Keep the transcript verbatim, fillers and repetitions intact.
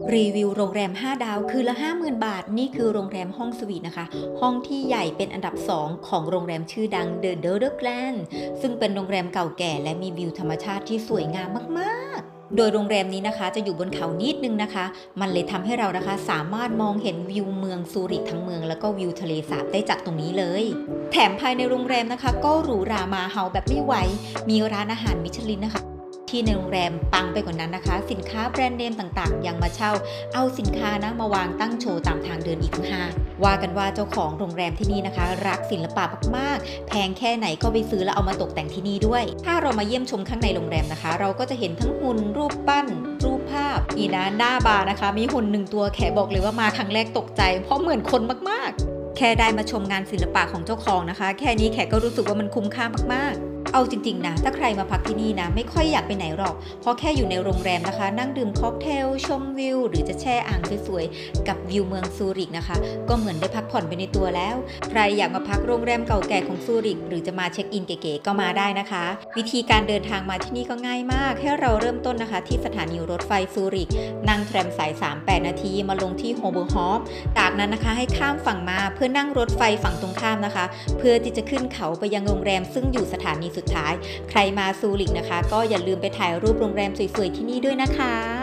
รีวิวโรงแรม ห้า ดาวคืนละ ห้าหมื่น บาท นี่คือโรงแรมห้องสวีทนะคะ ห้องที่ใหญ่เป็นอันดับ สอง ของโรงแรมชื่อดัง The Dodecan ซึ่งเป็นโรงแรมเก่าแก่และมีวิวธรรมชาติที่สวยงามมากๆ โดยโรงแรมนี้นะคะจะอยู่บนเขานิดนึงนะคะ มันเลยทำให้เรานะคะสามารถมองเห็นวิวเมืองซูริกทั้งเมืองแล้วก็วิวทะเลสาบได้จากตรงนี้เลย แถมภายในโรงแรมนะคะก็หรูหรามาเฮาแบบไม่ไหว มีร้านอาหารมิชลินนะคะที่ในโรงแรมปังไปกว่านั้นนะคะ สินค้าแบรนด์เนมต่างๆยังมาเช่าเอาสินค้านะมาวางตั้งโชว์ตามทางเดินอีกทั้งห้าว่ากันว่าเจ้าของโรงแรมที่นี่นะคะ รักศิลปะมากๆแพงแค่ไหนก็ไปซื้อแล้วเอามาตกแต่งที่นี่ด้วยถ้าเรามาเยี่ยมชมข้างในโรงแรมนะคะ เราก็จะเห็นทั้งหุ่นรูปปั้นรูปภาพอีนะหน้าบาร์นะคะมีหุ่นหนึ่งตัวแขบอกเลยว่ามาครั้งแรกตกใจเพราะเหมือนคนมากๆแค่ได้มาชมงานศิลปะของเจ้าของนะคะแค่นี้แขก็รู้สึกว่ามันคุ้มค่ามากๆเอาจริงๆนะถ้าใครมาพักที่นี่นะไม่ค่อยอยากไปไหนหรอกเพราะแค่อยู่ในโรงแรมนะคะนั่งดื่มค็อกเทลชมวิวหรือจะแช่อ่างสวยๆกับวิวเมืองซูริกนะคะก็เหมือนได้พักผ่อนไปในตัวแล้วใครอยากมาพักโรงแรมเก่าแก่ของซูริกหรือจะมาเช็คอินเก๋ๆก็มาได้นะคะวิธีการเดินทางมาที่นี่ก็ง่ายมากให้เราเริ่มต้นนะคะที่สถานีรถไฟซูริกนั่งแทรมสายสาม แปดนาทีมาลงที่โฮเบอร์ฮอฟจากนั้นนะคะให้ข้ามฝั่งมาเพื่อนั่งรถไฟฝั่งตรงข้ามนะคะเพื่อที่จะขึ้นเขาไปยังโรงแรมซึ่งอยู่สถานีสุดท้ายใครมาซูริกนะคะก็อย่าลืมไปถ่ายรูปโรงแรมสวยๆที่นี่ด้วยนะคะ